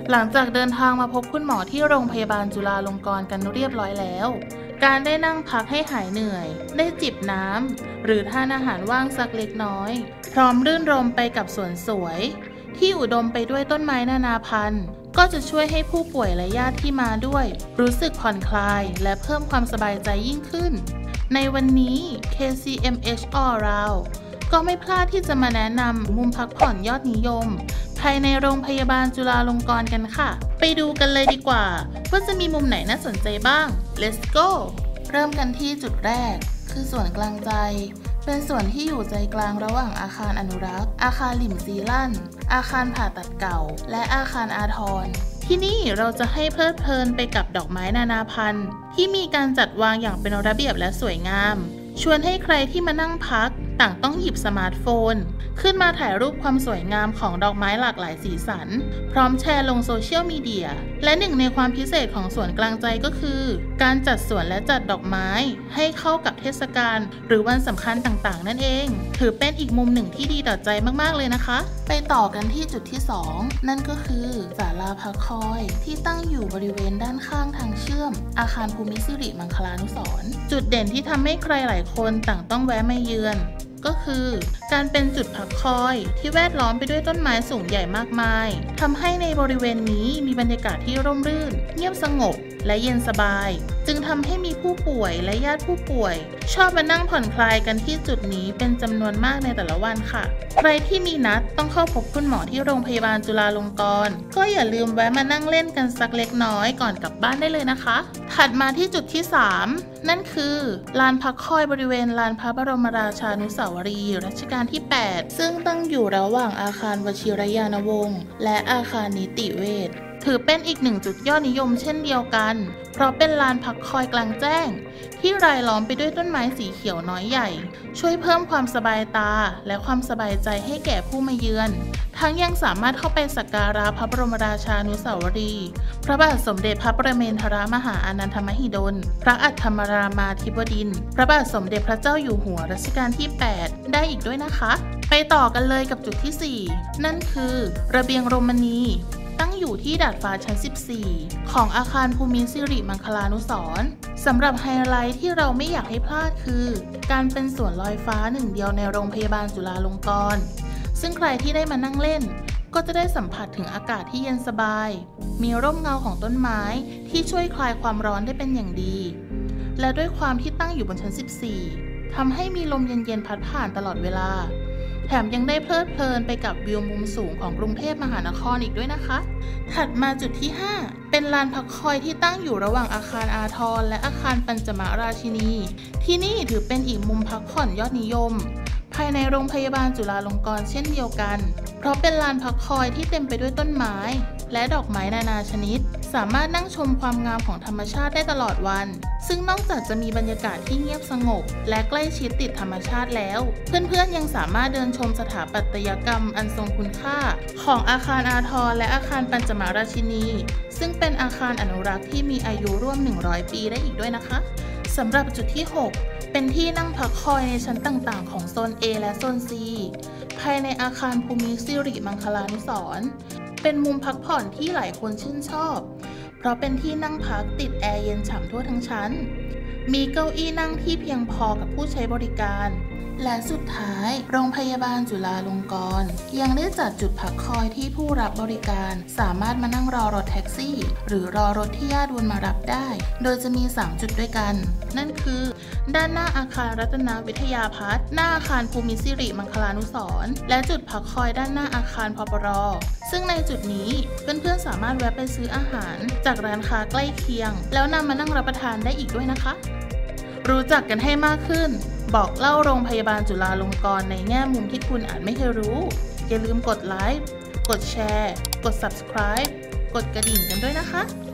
หลังจากเดินทางมาพบคุณหมอที่โรงพยาบาลจุฬาลงกรณ์กันเรียบร้อยแล้วการได้นั่งพักให้หายเหนื่อยได้จิบน้ำหรือทานอาหารว่างสักเล็กน้อยพร้อมรื่นรมไปกับสวนสวยที่อุดมไปด้วยต้นไม้นานาพันธุ์ก็จะช่วยให้ผู้ป่วยและญาติที่มาด้วยรู้สึกผ่อนคลายและเพิ่มความสบายใจยิ่งขึ้นในวันนี้ KCMH All Round ก็ไม่พลาดที่จะมาแนะนำมุมพักผ่อนยอดนิยมภายในโรงพยาบาลจุฬาลงกรณ์กันค่ะไปดูกันเลยดีกว่าว่าจะมีมุมไหนน่าสนใจบ้าง Let's go เริ่มกันที่จุดแรกคือส่วนกลางใจเป็นส่วนที่อยู่ใจกลางระหว่างอาคารอนุรักษ์อาคารหลิมซีลั่นอาคารผ่าตัดเก่าและอาคารอาทรที่นี่เราจะให้เพลิดเพลินไปกับดอกไม้นานาพันธุ์ที่มีการจัดวางอย่างเป็นระเบียบและสวยงามชวนให้ใครที่มานั่งพักต่างต้องหยิบสมาร์ทโฟนขึ้นมาถ่ายรูปความสวยงามของดอกไม้หลากหลายสีสันพร้อมแชร์ลงโซเชียลมีเดียและหนึ่งในความพิเศษของสวนกลางใจก็คือการจัดสวนและจัดดอกไม้ให้เข้ากับเทศกาลหรือวันสำคัญต่างๆนั่นเองถือเป็นอีกมุมหนึ่งที่ดีต่อใจมากๆเลยนะคะไปต่อกันที่จุดที่2นั่นก็คือศาลาพักคอยที่ตั้งอยู่บริเวณด้านข้างทางเชื่อมอาคารภูมิสิริมังคลานุสรณ์จุดเด่นที่ทำให้ใครหลายคนต่างต้องแวะมาเยือนก็คือการเป็นจุดพักคอยที่แวดล้อมไปด้วยต้นไม้สูงใหญ่มากมายทำให้ในบริเวณนี้มีบรรยากาศที่ร่มรื่นเงียบสงบและเย็นสบายจึงทำให้มีผู้ป่วยและญาติผู้ป่วยชอบมานั่งผ่อนคลายกันที่จุดนี้เป็นจำนวนมากในแต่ละวันค่ะใครที่มีนัดต้องเข้าพบคุณหมอที่โรงพยาบาลจุฬาลงกรณ์ก็อย่าลืมแวะมานั่งเล่นกันสักเล็กน้อยก่อนกลับบ้านได้เลยนะคะถัดมาที่จุดที่3นั่นคือลานพักคอยบริเวณลานพระบรมราชานุสาวรีย์รัชกาลที่8ซึ่งตั้งอยู่ระหว่างอาคารวชิรยานวงศ์และอาคารนิติเวชถือเป็นอีกหนึ่งจุดยอดนิยมเช่นเดียวกันเพราะเป็นลานพักคอยกลางแจ้งที่รายล้อมไปด้วยต้นไม้สีเขียวน้อยใหญ่ช่วยเพิ่มความสบายตาและความสบายใจให้แก่ผู้มาเยือนทั้งยังสามารถเข้าไปสักการะพระบรมราชานุสาวรีย์พระบาทสมเด็จพระประเมนทรมหาอานันทมหิดลพระอัฏฐมรามาธิบดินทร์พระบาทสมเด็จพระเจ้าอยู่หัวรัชกาลที่8ได้อีกด้วยนะคะไปต่อกันเลยกับจุดที่4นั่นคือระเบียงโรมนีตั้งอยู่ที่ดาดฟ้าชั้น14ของอาคารภูมิสิริมังคลานุสรณ์สำหรับไฮไลท์ที่เราไม่อยากให้พลาดคือการเป็นสวนลอยฟ้าหนึ่งเดียวในโรงพยาบาลจุฬาลงกรณ์ซึ่งใครที่ได้มานั่งเล่นก็จะได้สัมผัสถึงอากาศที่เย็นสบายมีร่มเงาของต้นไม้ที่ช่วยคลายความร้อนได้เป็นอย่างดีและด้วยความที่ตั้งอยู่บนชั้น14ทำให้มีลมเย็นๆพัดผ่านตลอดเวลาแถมยังได้เพลิดเพลินไปกับวิวมุมสูงของกรุงเทพมหานครอีกด้วยนะคะถัดมาจุดที่5เป็นลานพักคอยที่ตั้งอยู่ระหว่างอาคารอาทรและอาคารปัญจมราชินีที่นี่ถือเป็นอีกมุมพักผ่อนยอดนิยมภายในโรงพยาบาลจุฬาลงกรณ์เช่นเดียวกันเพราะเป็นลานพักคอยที่เต็มไปด้วยต้นไม้และดอกไม้นานาชนิดสามารถนั่งชมความงามของธรรมชาติได้ตลอดวันซึ่งนอกจากจะมีบรรยากาศที่เงียบสงบและใกล้ชิดติดธรรมชาติแล้วเพื่อนๆยังสามารถเดินชมสถาปัตยกรรมอันทรงคุณค่าของอาคารอาทรและอาคารปัญจมราชินีซึ่งเป็นอาคารอนุรักษ์ที่มีอายุร่วม100ปีได้อีกด้วยนะคะสำหรับจุดที่6เป็นที่นั่งพักคอยในชั้นต่างๆของโซน A และโซน C ภายในอาคารภูมิสิริมังคลานุสรณ์เป็นมุมพักผ่อนที่หลายคนชื่นชอบเพราะเป็นที่นั่งพักติดแอร์เย็นฉ่ำทั่วทั้งชั้นมีเก้าอี้นั่งที่เพียงพอกับผู้ใช้บริการและสุดท้ายโรงพยาบาลจุฬาลงกรณ์ยังได้จัดจุดพักคอยที่ผู้รับบริการสามารถมานั่งรอรถแท็กซี่หรือรอรถที่ญาติวนมารับได้โดยจะมี3จุดด้วยกันนั่นคือด้านหน้าอาคารรัตนวิทยาพัฒน์หน้าอาคารภูมิสิริมังคลานุสรณ์และจุดพักคอยด้านหน้าอาคารพปร.ซึ่งในจุดนี้เพื่อนๆสามารถแวะไปซื้ออาหารจากร้านค้าใกล้เคียงแล้วนำมานั่งรับประทานได้อีกด้วยนะคะรู้จักกันให้มากขึ้นบอกเล่าโรงพยาบาลจุฬาลงกรณ์ในแง่มุมที่คุณอาจไม่เคยรู้อย่าลืมกดไลค์กดแชร์กด Subscribe กดกระดิ่งกันด้วยนะคะ